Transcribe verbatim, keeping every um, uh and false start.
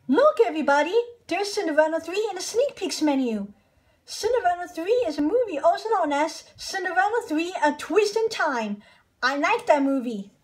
Look everybody, there's Cinderella three in the sneak peeks menu. Cinderella three is a movie also known as Cinderella three A Twist in Time. I like that movie.